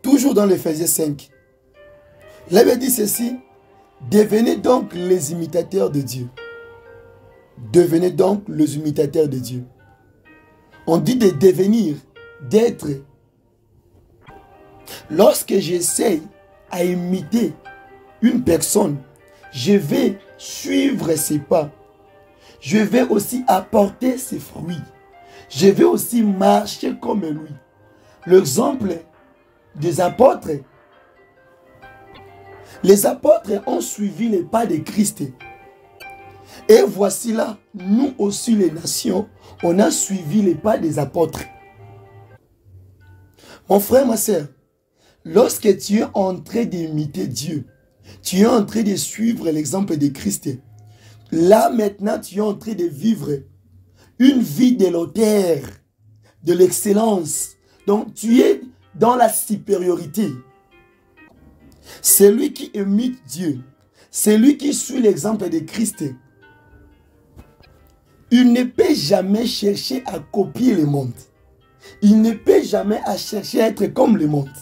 Toujours dans l'Éphésiens 5. La Bible dit ceci. Devenez donc les imitateurs de Dieu. Devenez donc les imitateurs de Dieu. On dit de devenir, d'être. Lorsque j'essaye à imiter une personne, je vais suivre ses pas. Je vais aussi apporter ses fruits. Je vais aussi marcher comme lui. L'exemple des apôtres. Les apôtres ont suivi les pas de Christ. Et voici là, nous aussi les nations, on a suivi les pas des apôtres. Mon frère, ma soeur, lorsque tu es en train d'imiter Dieu, tu es en train de suivre l'exemple de Christ. Là maintenant, tu es en train de vivre une vie de l'auteur, de l'excellence. Donc tu es dans la supériorité. Celui qui imite Dieu, celui qui suit l'exemple de Christ, il ne peut jamais chercher à copier le monde. Il ne peut jamais chercher à être comme le monde.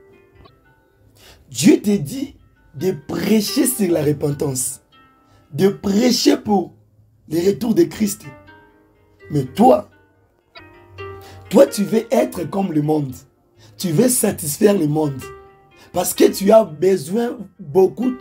Dieu te dit de prêcher sur la repentance, de prêcher pour le retour de Christ. Mais toi, tu veux être comme le monde. Tu veux satisfaire le monde. Parce que tu as besoin beaucoup.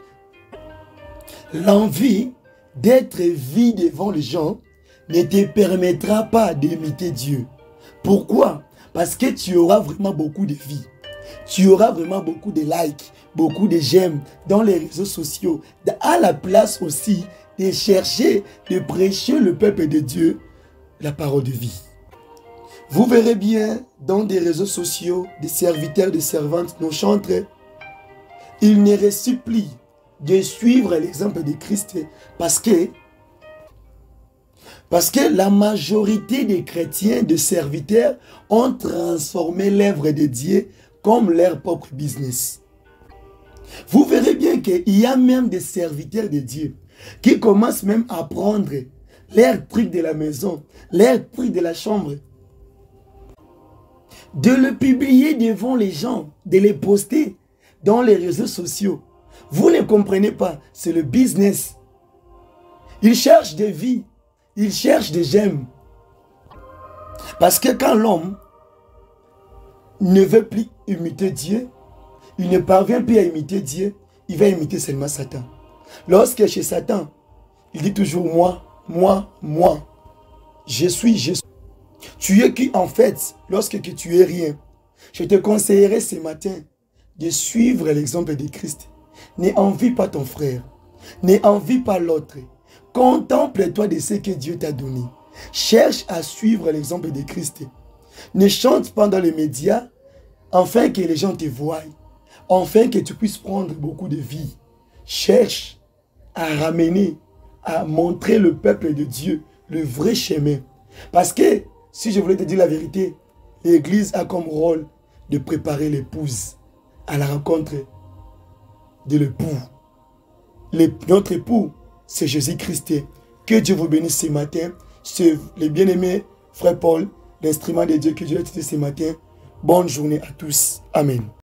L'envie d'être vu devant les gens ne te permettra pas d'imiter Dieu. Pourquoi? Parce que tu auras vraiment beaucoup de vie. Tu auras vraiment beaucoup de likes, beaucoup de j'aime dans les réseaux sociaux. À la place aussi de chercher, de prêcher le peuple de Dieu, la parole de vie. Vous verrez bien dans des réseaux sociaux, des serviteurs, des servantes, nos chantres, ils ne ressuplient de suivre l'exemple de Christ parce que la majorité des chrétiens, de serviteurs, ont transformé l'œuvre de Dieu comme leur propre business. Vous verrez bien qu'il y a même des serviteurs de Dieu qui commencent même à prendre leur truc de la maison, leur truc de la chambre, de le publier devant les gens, de les poster dans les réseaux sociaux. Vous ne comprenez pas, c'est le business. Ils cherchent des vies, ils cherchent des j'aime. Parce que quand l'homme ne veut plus imiter Dieu, il ne parvient plus à imiter Dieu, il va imiter seulement Satan. Lorsque chez Satan, il dit toujours moi, moi, moi. Je suis, je suis. Tu es qui en fait, lorsque tu es rien. Je te conseillerais ce matin de suivre l'exemple de Christ. N'envie pas ton frère. N'envie pas l'autre. Contemple-toi de ce que Dieu t'a donné. Cherche à suivre l'exemple de Christ. Ne chante pas dans les médias, afin que les gens te voient. Afin que tu puisses prendre beaucoup de vie. Cherche à ramener, à montrer le peuple de Dieu le vrai chemin. Parce que, si je voulais te dire la vérité, l'Église a comme rôle de préparer l'épouse à la rencontre de l'époux. Notre époux, c'est Jésus-Christ. Que Dieu vous bénisse ce matin. C'est les bien-aimés, frère Paul, l'instrument de Dieu que Dieu a utilisé ce matin. Bonne journée à tous. Amen.